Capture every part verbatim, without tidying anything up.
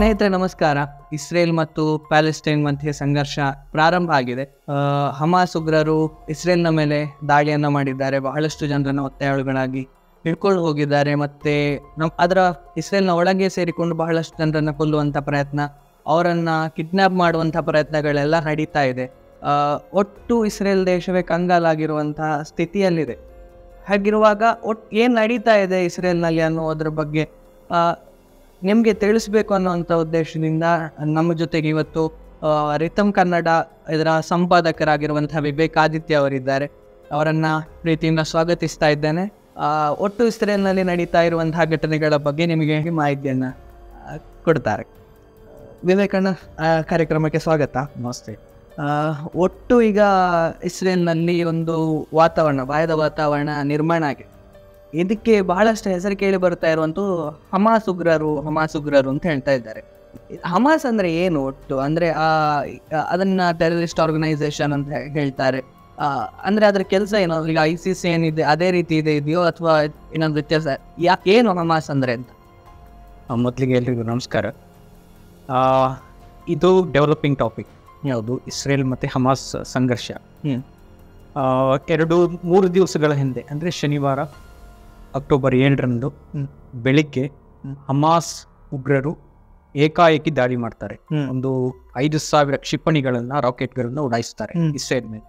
ಸ್ನೇಹಿತರೆ ನಮಸ್ಕಾರ. ಇಸ್ರೇಲ್ ಮತ್ತು ಪ್ಯಾಲೆಸ್ಟೈನ್ ಮಧ್ಯೆ ಸಂಘರ್ಷ ಪ್ರಾರಂಭ ಆಗಿದೆ. ಹಮಾಸ್ ಉಗ್ರರು ಇಸ್ರೇಲ್ನ ಮೇಲೆ ದಾಳಿಯನ್ನು ಮಾಡಿದ್ದಾರೆ. ಬಹಳಷ್ಟು ಜನರನ್ನು ಒತ್ತೆಯಾಳುಗಳಾಗಿ ಹಿಡ್ಕೊಂಡು ಹೋಗಿದ್ದಾರೆ. ಮತ್ತೆ ನಮ್ ಅದರ ಇಸ್ರೇಲ್ನ ಒಳಗೆ ಸೇರಿಕೊಂಡು ಬಹಳಷ್ಟು ಜನರನ್ನು ಕೊಲ್ಲುವಂಥ ಪ್ರಯತ್ನ, ಅವರನ್ನು ಕಿಡ್ನ್ಯಾಪ್ ಮಾಡುವಂಥ ಪ್ರಯತ್ನಗಳೆಲ್ಲ ನಡೀತಾ ಇದೆ. ಒಟ್ಟು ಇಸ್ರೇಲ್ ದೇಶವೇ ಕಂಗಾಲಾಗಿರುವಂತಹ ಸ್ಥಿತಿಯಲ್ಲಿದೆ. ಹಾಗಿರುವಾಗ ಒಟ್ಟು ಏನು ನಡೀತಾ ಇದೆ ಇಸ್ರೇಲ್ನಲ್ಲಿ ಅನ್ನೋದ್ರ ಬಗ್ಗೆ ನಿಮಗೆ ತಿಳಿಸ್ಬೇಕು ಅನ್ನೋವಂಥ ಉದ್ದೇಶದಿಂದ ನಮ್ಮ ಜೊತೆಗೆ ಇವತ್ತು ರಿತಮ್ ಕನ್ನಡ ಇದರ ಸಂಪಾದಕರಾಗಿರುವಂಥ ವಿವೇಕ್ ಆದಿತ್ಯ ಅವರಿದ್ದಾರೆ. ಅವರನ್ನು ಪ್ರೀತಿಯಿಂದ ಸ್ವಾಗತಿಸ್ತಾ ಇದ್ದೇನೆ. ಒಟ್ಟು ಇಸ್ರೇಲ್ನಲ್ಲಿ ನಡೀತಾ ಇರುವಂತಹ ಘಟನೆಗಳ ಬಗ್ಗೆ ನಿಮಗೆ ಮಾಹಿತಿಯನ್ನು ಕೊಡ್ತಾರೆ. ವಿವೇಕಣ್ಣ, ಕಾರ್ಯಕ್ರಮಕ್ಕೆ ಸ್ವಾಗತ. ನಮಸ್ತೆ. ಒಟ್ಟು ಈಗ ಇಸ್ರೇಲ್ನಲ್ಲಿ ಒಂದು ವಾತಾವರಣ, ಭಯದ ವಾತಾವರಣ ನಿರ್ಮಾಣ ಆಗಿದೆ. ಇದಕ್ಕೆ ಬಹಳಷ್ಟು ಹೆಸರು ಕೇಳಿ ಬರ್ತಾ ಇರುವಂಥ ಹಮಾಸ್ ಉಗ್ರರು ಹಮಾಸ್ ಉಗ್ರರು ಅಂತ ಹೇಳ್ತಾ ಇದ್ದಾರೆ. ಹಮಾಸ್ ಅಂದರೆ ಏನು ಒಟ್ಟು? ಅಂದರೆ ಅದನ್ನು ಟೆರರಿಸ್ಟ್ ಆರ್ಗನೈಸೇಷನ್ ಅಂತ ಹೇಳ್ತಾರೆ. ಅಂದರೆ ಅದರ ಕೆಲಸ ಏನೋ, ಈಗ ಐ ಸಿ ಸಿ ಏನಿದೆ ಅದೇ ರೀತಿ ಇದೆ ಇದೆಯೋ ಅಥವಾ ಇನ್ನೊಂದು ವ್ಯತ್ಯಾಸ? ಯಾ ಏನು ಹಮಾಸ್ ಅಂದರೆ ಅಂತ? ಮೊದಲಿಗೆ ಎಲ್ರಿಗೂ ನಮಸ್ಕಾರ. ಇದು ಡೆವಲಪಿಂಗ್ ಟಾಪಿಕ್. ಯಾವುದು? ಇಸ್ರೇಲ್ ಮತ್ತು ಹಮಾಸ್ ಸಂಘರ್ಷ. ಎರಡು ಮೂರು ದಿವಸಗಳ ಹಿಂದೆ ಅಂದರೆ ಶನಿವಾರ ಅಕ್ಟೋಬರ್ ಏಳರಂದು ಬೆಳಿಗ್ಗೆ ಹಮಾಸ್ ಉಗ್ರರು ಏಕಾಏಕಿ ದಾಳಿ ಮಾಡ್ತಾರೆ. ಒಂದು ಐದು ಸಾವಿರ ಕ್ಷಿಪಣಿಗಳನ್ನ ರಾಕೆಟ್ಗಳನ್ನ ಉಡಾಯಿಸ್ತಾರೆ ಇಸ್ರೇಲ್ ಮೇಲೆ.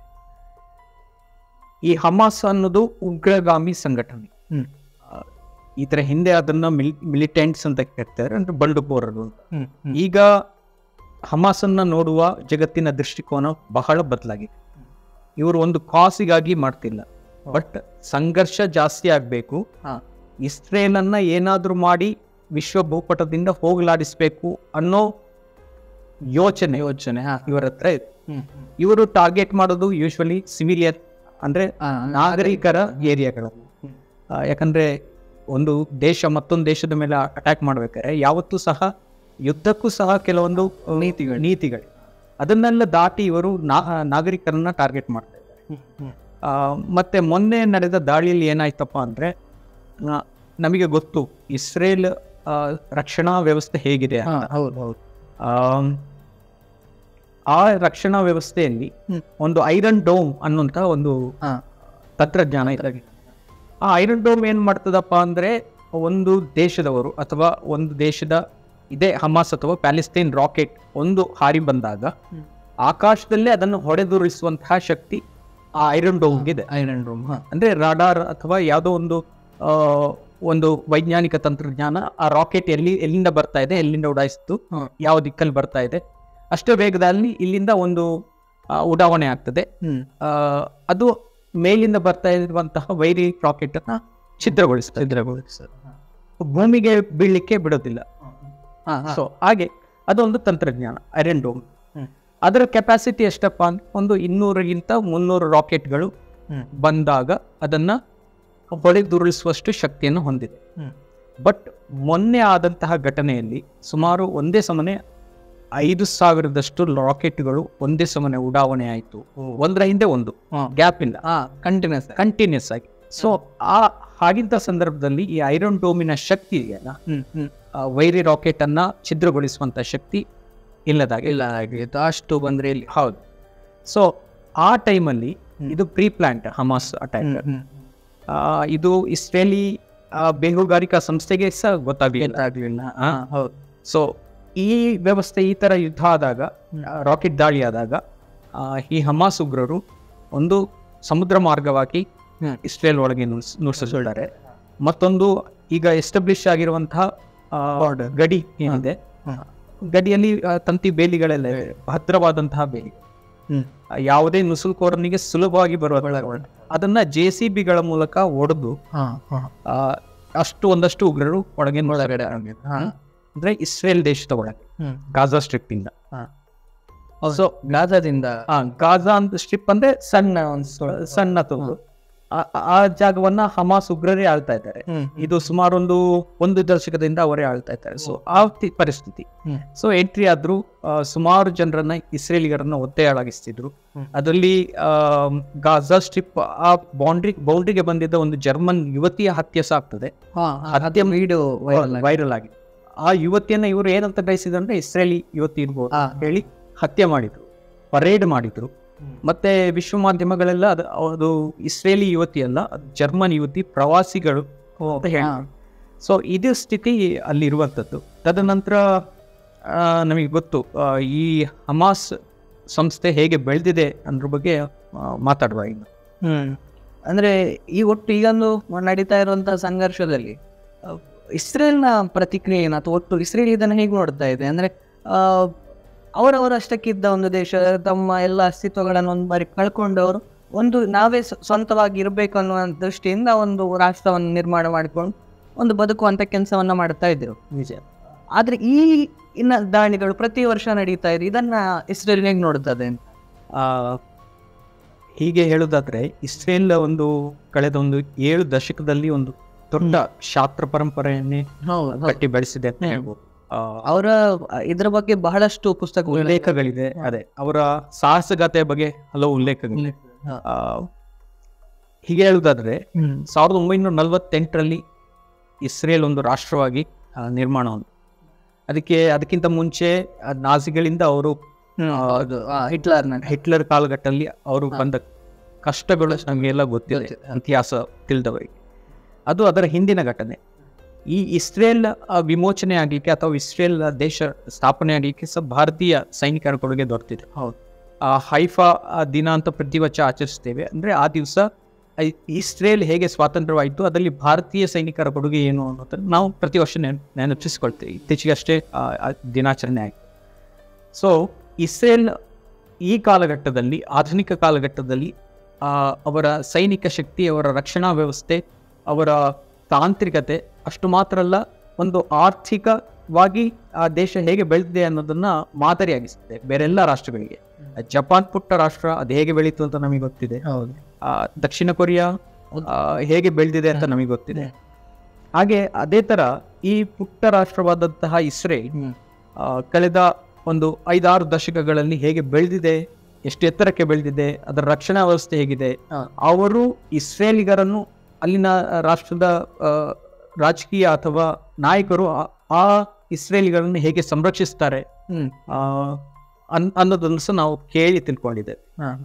ಈ ಹಮಾಸ್ ಅನ್ನೋದು ಉಗ್ರಗಾಮಿ ಸಂಘಟನೆ. ಇದರ ಹಿಂದೆ ಅದನ್ನ ಮಿಲ್ ಮಿಲಿಟೆಂಟ್ಸ್ ಅಂತ ಕರೀತಾರೆ, ಅಂದ್ರೆ ಬಂಡುಕೋರರು ಅಂತ. ಈಗ ಹಮಾಸ್ ಅನ್ನ ನೋಡುವ ಜಗತ್ತಿನ ದೃಷ್ಟಿಕೋನ ಬಹಳ ಬದಲಾಗಿದೆ. ಇವರು ಒಂದು ಕಾಸಿಗಾಗಿ ಮಾಡ್ತಿಲ್ಲ, ಬಟ್ ಸಂಘರ್ಷ ಜಾಸ್ತಿ ಆಗಬೇಕು, ಇಸ್ರೇಲನ್ನ ಏನಾದರೂ ಮಾಡಿ ವಿಶ್ವ ಭೂಪಟದಿಂದ ಹೋಗಲಾಡಿಸ್ಬೇಕು ಅನ್ನೋ ಯೋಚನೆ ಯೋಚನೆ ಇವರ ಹತ್ರ ಇದೆ. ಇವರು ಟಾರ್ಗೆಟ್ ಮಾಡೋದು ಯೂಶ್ವಲಿ ಸಿವಿಲಿಯನ್, ಅಂದ್ರೆ ನಾಗರಿಕರ ಏರಿಯಾಗಳು. ಯಾಕಂದ್ರೆ ಒಂದು ದೇಶ ಮತ್ತೊಂದು ದೇಶದ ಮೇಲೆ ಅಟ್ಯಾಕ್ ಮಾಡ್ಬೇಕಾದ್ರೆ ಯಾವತ್ತೂ ಸಹ ಯುದ್ಧಕ್ಕೂ ಸಹ ಕೆಲವೊಂದು ನೀತಿಗಳು ನೀತಿಗಳು ಅದನ್ನೆಲ್ಲ ದಾಟಿ ಇವರು ನಾಗರಿಕರನ್ನ ಟಾರ್ಗೆಟ್ ಮಾಡ್ತಾ ಇದ್ದಾರೆ. ಮತ್ತೆ ಮೊನ್ನೆ ನಡೆದ ದಾಳಿಯಲ್ಲಿ ಏನಾಯ್ತಪ್ಪ ಅಂದರೆ, ನಮಗೆ ಗೊತ್ತು ಇಸ್ರೇಲ್ ರಕ್ಷಣಾ ವ್ಯವಸ್ಥೆ ಹೇಗಿದೆ ಅಂತ. ಹೌದು ಹೌದು. ಆ ರಕ್ಷಣಾ ವ್ಯವಸ್ಥೆಯಲ್ಲಿ ಒಂದು ಐರನ್ ಡೋಮ್ ಅನ್ನುವಂಥ ಒಂದು ತಂತ್ರಜ್ಞಾನ ಇದೆ. ಆ ಐರನ್ ಡೋಮ್ ಏನು ಮಾಡ್ತದಪ್ಪ ಅಂದರೆ, ಒಂದು ದೇಶದವರು ಅಥವಾ ಒಂದು ದೇಶದ ಇದೇ ಹಮಾಸ್ ಅಥವಾ ಪ್ಯಾಲೆಸ್ತೈನ್ ರಾಕೆಟ್ ಒಂದು ಹಾರಿ ಬಂದಾಗ ಆಕಾಶದಲ್ಲೇ ಅದನ್ನು ಹೊಡೆದುರುಳಿಸುವಂತಹ ಶಕ್ತಿ ಆ ಐರನ್ ಡೋಮ್ಗಿದೆ. ಐರನ್ ಡೋಮ್ ಅಂದ್ರೆ ರಾಡಾರ್ ಅಥವಾ ಯಾವುದೋ ಒಂದು ಒಂದು ವೈಜ್ಞಾನಿಕ ತಂತ್ರಜ್ಞಾನ ಆ ರಾಕೆಟ್ ಎಲ್ಲಿ ಎಲ್ಲಿಂದ ಬರ್ತಾ ಇದೆ, ಎಲ್ಲಿಂದ ಉಡಾಯಿಸ್ತು, ಯಾವ ದಿಕ್ಕಲ್ಲಿ ಬರ್ತಾ ಇದೆ, ಅಷ್ಟೇ ವೇಗದಲ್ಲಿ ಇಲ್ಲಿಂದ ಒಂದು ಉಡಾವಣೆ ಆಗ್ತದೆ. ಅದು ಮೇಲಿಂದ ಬರ್ತಾ ಇರುವಂತಹ ವೈರಿ ರಾಕೆಟ್ ಅನ್ನ ಛಿದ್ರಗೊಳಿಸ್ತದೆ ಛಿದ್ರಗೊಳಿಸ್ತದೆ ಭೂಮಿಗೆ ಬೀಳಲಿಕ್ಕೆ ಬಿಡೋದಿಲ್ಲ. ಸೊ ಹಾಗೆ ಅದೊಂದು ತಂತ್ರಜ್ಞಾನ ಐರನ್ ಡೋಮ್. ಅದರ ಕೆಪಾಸಿಟಿ ಎಷ್ಟಪ್ಪ ಅಂದ್ರೆ, ಒಂದು ಇನ್ನೂರಗಿಂತ ಮುನ್ನೂರು ರಾಕೆಟ್ಗಳು ಬಂದಾಗ ಅದನ್ನ ಹೊಡೆದುರುಳಿಸುವಷ್ಟು ಶಕ್ತಿಯನ್ನು ಹೊಂದಿದೆ. ಬಟ್ ಮೊನ್ನೆ ಆದಂತಹ ಘಟನೆಯಲ್ಲಿ ಸುಮಾರು ಒಂದೇ ಸಮನೆ ಐದು ಸಾವಿರದಷ್ಟು ರಾಕೆಟ್ಗಳು ಒಂದೇ ಸಮನೆ ಉಡಾವಣೆ ಆಯಿತು. ಒಂದರ ಹಿಂದೆ ಒಂದು, ಗ್ಯಾಪ್ ಇಲ್ಲ, ಕಂಟಿನ್ಯೂಸ್ ಕಂಟಿನ್ಯೂಸ್ ಆಗಿ. ಸೊ ಆ ಹಾಗಿದ್ದ ಸಂದರ್ಭದಲ್ಲಿ ಈ ಐರನ್ ಡೋಮಿನ ಶಕ್ತಿ ಇದೆಯಲ್ಲ, ವೈರಿ ರಾಕೆಟ್ ಅನ್ನ ಛಿದ್ರಗೊಳಿಸುವಂತ ಶಕ್ತಿ ಇಲ್ಲದಾಗಿ ಇಲ್ಲ ಆಗಿತ್ತು ಅಷ್ಟು ಬಂದ್ರೆ ಇಲ್ಲಿ. ಹೌದು. ಸೊ ಆ ಟೈಮಲ್ಲಿ ಇದು ಪ್ರೀ ಪ್ಲಾಂಟ್ ಹಮಾಸ್ ಅಟ್ಯಾಕ್. ಇದು ಇಸ್ರೇಲಿ ಬೇಹುಗಾರಿಕಾ ಸಂಸ್ಥೆಗೆ ಸಹ ಗೊತ್ತಾಗಲಿಲ್ಲ. ಹೌದು. ಸೊ ಈ ವ್ಯವಸ್ಥೆ ಈ ತರ ಯುದ್ಧ ಆದಾಗ, ರಾಕೆಟ್ ದಾಳಿ ಆದಾಗ, ಈ ಹಮಾಸ್ ಉಗ್ರರು ಒಂದು ಸಮುದ್ರ ಮಾರ್ಗವಾಗಿ ಇಸ್ರೇಲ್ ಒಳಗೆ ನುಸುಳಿದ್ದಾರೆ. ಮತ್ತೊಂದು ಈಗ ಎಸ್ಟಾಬ್ಲಿಷ್ ಆಗಿರುವಂತಹ ಗಡಿ ಏನಿದೆ, ಗಡಿಯಲ್ಲಿ ತಂತಿ ಬೇಲಿಗಳೆಲ್ಲ ಭದ್ರವಾದಂತಹ ಬೇಲಿ, ಯಾವುದೇ ನುಸುಳುಕೋರನಿಗೆ ಸುಲಭವಾಗಿ ಬರುವ ಅದನ್ನ ಜೆ ಸಿ ಬಿಗಳ ಮೂಲಕ ಒಡೆದು ಅಷ್ಟು ಒಂದಷ್ಟು ಉಗ್ರರು ಒಳಗೆ ಒಳಗಡೆ ಅಂದ್ರೆ ಇಸ್ರೇಲ್ ದೇಶದ ಒಳಗೆ ಗಾಜಾ ಸ್ಟ್ರಿಪ್ ಇಂದ. ಸೊ ಗಾಜಾದಿಂದ ಗಾಜಾ ಅಂತ ಸ್ಟ್ರಿಪ್ ಅಂದ್ರೆ ಸಣ್ಣ ಸಣ್ಣ ತೊಂದು ಆ ಜಾಗವನ್ನ ಹಮಾಸ್ ಉಗ್ರರೇ ಆಳ್ತಾ ಇದ್ದಾರೆ. ಇದು ಸುಮಾರು ಒಂದು ಒಂದು ದಶಕದಿಂದ ಅವರೇ ಆಳ್ತಾ ಇದ್ದಾರೆ. ಸೊ ಆ ಪರಿಸ್ಥಿತಿ. ಸೊ ಎಂಟ್ರಿ ಆದ್ರೂ ಸುಮಾರು ಜನರನ್ನ ಇಸ್ರೇಲಿಗರನ್ನ ಒತ್ತೆಯಾಳಾಗಿಸ್ತಿದ್ರು. ಅದರಲ್ಲಿ ಗಾಜಾ ಸ್ಟ್ರಿಪ್ ಆ ಬೌಂಡ್ರಿ ಬೌಂಡ್ರಿಗೆ ಬಂದಿದ್ದ ಒಂದು ಜರ್ಮನ್ ಯುವತಿಯ ಹತ್ಯೆ ಸಾಕ್ತದೆ. ಹತ್ಯೆ ವಿಡಿಯೋ ವೈರಲ್ ಆಗಿದೆ. ಆ ಯುವತಿಯನ್ನ ಇವರು ಏನಂತ ಗ್ರಹಿಸಿದ್ರೆ ಇಸ್ರೇಲಿ ಯುವತಿ ಇರ್ಬೋದು ಆ. ಹೇಳಿ ಹತ್ಯೆ ಮಾಡಿದ್ರು, ಪರೇಡ್ ಮಾಡಿದ್ರು. ಮತ್ತೆ ವಿಶ್ವ ಮಾಧ್ಯಮಗಳೆಲ್ಲ ಅದು ಅದು ಇಸ್ರೇಲಿ ಯುವತಿ ಅಲ್ಲ, ಅದು ಜರ್ಮನ್ ಯುವತಿ, ಪ್ರವಾಸಿಗಳು ಅಂತ ಹೇಳಿ. ಸೊ ಇದು ಸ್ಥಿತಿ ಅಲ್ಲಿ ಇರುವಂಥದ್ದು. ತದನಂತರ ಆ, ನಮಗೆ ಗೊತ್ತು ಆ, ಈ ಹಮಾಸ್ ಸಂಸ್ಥೆ ಹೇಗೆ ಬೆಳೆದಿದೆ ಅದ್ರ ಬಗ್ಗೆ ಆ, ಮಾತಾಡುವ ಇನ್ನು. ಹ್ಮ್ ಅಂದ್ರೆ ಈ ಒಟ್ಟು ಈಗೊಂದು ನಡೀತಾ ಇರುವಂತಹ ಸಂಘರ್ಷದಲ್ಲಿ ಆ, ಇಸ್ರೇಲ್ನ ಪ್ರತಿಕ್ರಿಯೆ ಏನು ಅಥವಾ ಒಟ್ಟು ಇಸ್ರೇಲ್ ಇದನ್ನು ಹೇಗೆ ನೋಡ್ತಾ ಇದೆ ಅಂದ್ರೆ ಆ, ಅವರವರಷ್ಟಕ್ಕಿದ್ದ ಒಂದು ದೇಶ ತಮ್ಮ ಎಲ್ಲ ಅಸ್ತಿತ್ವಗಳನ್ನು ಒಂದು ಬಾರಿ ಕಳ್ಕೊಂಡವರು ಒಂದು ನಾವೇ ಸ್ವ- ಸ್ವಂತವಾಗಿ ಇರಬೇಕು ಅನ್ನುವ ದೃಷ್ಟಿಯಿಂದ ಒಂದು ರಾಷ್ಟ್ರವನ್ನು ನಿರ್ಮಾಣ ಮಾಡಿಕೊಂಡು ಒಂದು ಬದುಕುವಂತ ಕೆಲಸವನ್ನ ಮಾಡ್ತಾ ಇದ್ರು. ನಿಜ. ಆದ್ರೆ ಈ ಇನ್ನ ದಾಳಿಗಳು ಪ್ರತಿ ವರ್ಷ ನಡೀತಾ ಇದೆ, ಇದನ್ನ ಇಸ್ರೇಲ್ ಹೇಗೆ ನೋಡ್ತದೆ ಅಂತ? ಆ, ಹೀಗೆ ಹೇಳುವುದಾದ್ರೆ ಇಸ್ರೇಲ್ ಒಂದು ಕಳೆದ ಒಂದು ಏಳು ದಶಕದಲ್ಲಿ ಒಂದು ದೊಡ್ಡ ಶಾಸ್ತ್ರ ಪರಂಪರೆಯನ್ನೇ ಕಟ್ಟಿ ಬೆಳೆಸಿದೆ ಅಂತ ಹೇಳ್ಬೋದು. ಆ, ಅವರ ಇದ್ರ ಬಗ್ಗೆ ಬಹಳಷ್ಟು ಪುಸ್ತಕ ಉಲ್ಲೇಖಗಳಿದೆ. ಅದೇ ಅವರ ಸಾಹಸಗಾಥೆಯ ಬಗ್ಗೆ ಹಲವು ಉಲ್ಲೇಖಗಳಿದೆ. ಆ, ಹೀಗೆ ಹೇಳುವುದಾದ್ರೆ ಸಾವಿರದ ಒಂಬೈನೂರ ನಲವತ್ತೆಂಟರಲ್ಲಿ ಇಸ್ರೇಲ್ ಒಂದು ರಾಷ್ಟ್ರವಾಗಿ ಆ, ನಿರ್ಮಾಣ ಒಂದು. ಅದಕ್ಕೆ ಅದಕ್ಕಿಂತ ಮುಂಚೆ ಆ, ನಾಜಿಗಳಿಂದ ಅವರು ಹಿಟ್ಲರ್ ಹಿಟ್ಲರ್ ಕಾಲಘಟ್ಟದಲ್ಲಿ ಅವರು ಬಂದ ಕಷ್ಟಗಳು ನಮಗೆಲ್ಲ ಗೊತ್ತಿದೆ, ಇತಿಹಾಸ ತಿಳಿದವರಿಗೆ. ಅದು ಅದರ ಹಿಂದಿನ ಘಟನೆ. ಈ ಇಸ್ರೇಲ್ ಆ, ವಿಮೋಚನೆ ಆಗಲಿಕ್ಕೆ ಅಥವಾ ಇಸ್ರೇಲ್ ದೇಶ ಸ್ಥಾಪನೆ ಆಗಲಿಕ್ಕೆ ಸಹ ಭಾರತೀಯ ಸೈನಿಕರ ಕೊಡುಗೆ ದೊರೆತಿದೆ. ಹೌದು. ಆ ಹೈಫಾ ಆ ದಿನ ಅಂತ ಪ್ರತಿ ವರ್ಷ ಆಚರಿಸ್ತೇವೆ. ಅಂದರೆ ಆ ದಿವಸ ಇಸ್ರೇಲ್ ಹೇಗೆ ಸ್ವಾತಂತ್ರ್ಯವಾಯಿತು, ಅದರಲ್ಲಿ ಭಾರತೀಯ ಸೈನಿಕರ ಕೊಡುಗೆ ಏನು ಅನ್ನೋದನ್ನು ನಾವು ಪ್ರತಿ ವರ್ಷ ನೆನ ನೆನಪಿಸಿಕೊಳ್ತೇವೆ. ಇತ್ತೀಚೆಗಷ್ಟೇ ಆ, ಆ ದಿನಾಚರಣೆ ಆಯಿತು. ಸೊ ಇಸ್ರೇಲ್ ಈ ಕಾಲಘಟ್ಟದಲ್ಲಿ, ಆಧುನಿಕ ಕಾಲಘಟ್ಟದಲ್ಲಿ ಆ, ಅವರ ಸೈನಿಕ ಶಕ್ತಿ, ಅವರ ರಕ್ಷಣಾ ವ್ಯವಸ್ಥೆ, ಅವರ ತಾಂತ್ರಿಕತೆ ಅಷ್ಟು ಮಾತ್ರ ಅಲ್ಲ, ಒಂದು ಆರ್ಥಿಕವಾಗಿ ಆ ದೇಶ ಹೇಗೆ ಬೆಳೆದಿದೆ ಅನ್ನೋದನ್ನ ಮಾದರಿಯಾಗಿಸುತ್ತೆ ಬೇರೆಲ್ಲ ರಾಷ್ಟ್ರಗಳಿಗೆ. ಜಪಾನ್ ಪುಟ್ಟ ರಾಷ್ಟ್ರ, ಅದು ಹೇಗೆ ಬೆಳೀತು ಅಂತ ನಮಗೆ ಗೊತ್ತಿದೆ. ಹೌದು. ಆ, ದಕ್ಷಿಣ ಕೊರಿಯಾ ಆ, ಹೇಗೆ ಬೆಳೆದಿದೆ ಅಂತ ನಮಗೆ ಗೊತ್ತಿದೆ. ಹಾಗೆ ಅದೇ ತರ ಈ ಪುಟ್ಟ ರಾಷ್ಟ್ರವಾದಂತಹ ಇಸ್ರೇಲ್ ಆ, ಕಳೆದ ಒಂದು ಐದಾರು ದಶಕಗಳಲ್ಲಿ ಹೇಗೆ ಬೆಳೆದಿದೆ, ಎಷ್ಟು ಎತ್ತರಕ್ಕೆ ಬೆಳೆದಿದೆ, ಅದರ ರಕ್ಷಣಾ ವ್ಯವಸ್ಥೆ ಹೇಗಿದೆ. ಅವರು ಇಸ್ರೇಲಿಗರನ್ನು, ಅಲ್ಲಿನ ರಾಷ್ಟ್ರದ ಆ, ರಾಜಕೀಯ ಅಥವಾ ನಾಯಕರು ಆ- ಆ ಇಸ್ರೇಲಿಗರನ್ನು ಹೇಗೆ ಸಂರಕ್ಷಿಸ್ತಾರೆ ಆ, ಅನ್ ಅನ್ನೋದನ್ನು ಸಹ ನಾವು ಕೇಳಿ ತಿಳ್ಕೊಂಡಿದ್ದೇವೆ.